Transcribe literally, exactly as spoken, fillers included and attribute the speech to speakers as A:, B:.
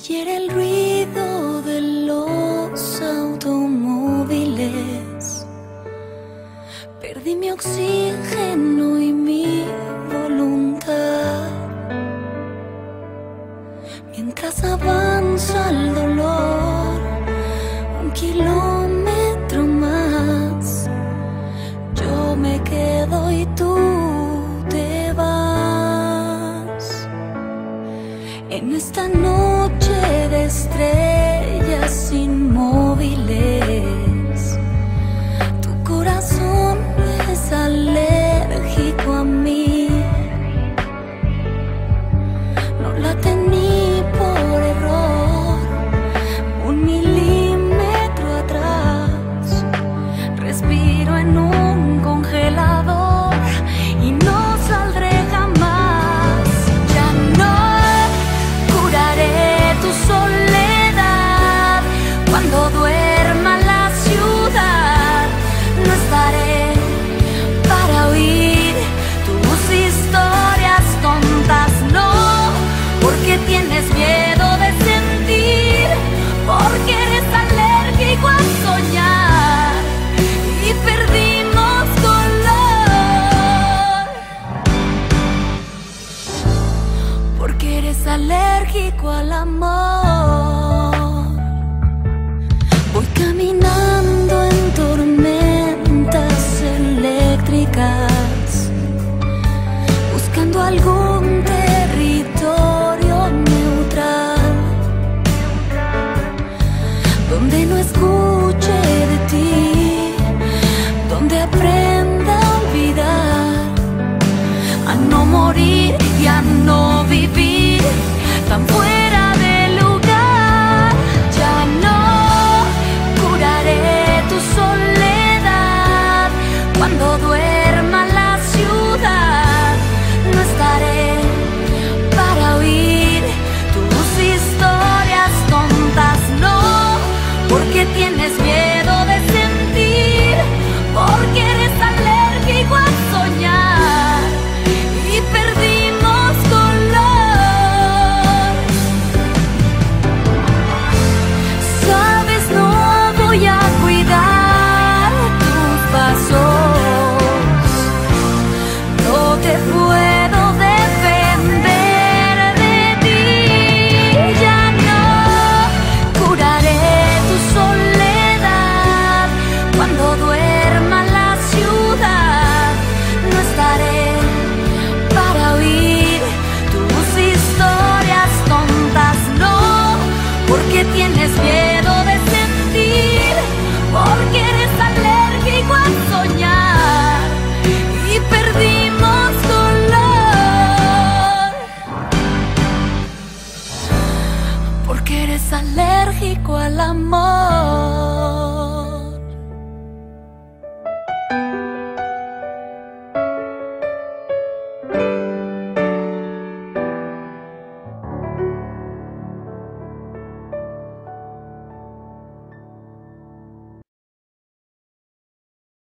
A: Ayer el ruido de los automóviles, perdí mi oxígeno y mi voluntad. Mientras avanza el dolor, un kilómetro más, yo me quedo y tú te vas. En esta noche de estrellas inmóviles, tu corazón es alérgico a mí. No late ni por error, un milímetro atrás. Respiro en un congelador y no saldré jamás. Ya no curaré tu soledad. Cuando duerma la ciudad, no estaré para oír tus historias tontas. No, porque tienes miedo de sentir, porque eres alérgico a soñar y perdimos color. Porque eres alérgico al amor. Voy caminando en tormentas eléctricas, buscando algún territorio neutral, donde no escuche de ti, donde aprenda a olvidar, a no morir y a no vivir tan fuera de lugar. Ya no curaré tu soledad. Cuando duerma la ciudad, no estaré para oír tus historias tontas. No, porque tienes miedo de sentir, porque eres alérgico a soñar y perdimos color. Sabes, no voy a cuidar tus pasos, no te puedo defender de ti. Ya no curaré tu soledad. Cuando duerma la ciudad, no estaré para oír tus historias tontas. No, porque tienes miedo de sentir, porque eres alérgico a soñar y perdimos color. Porque eres alérgico al amor.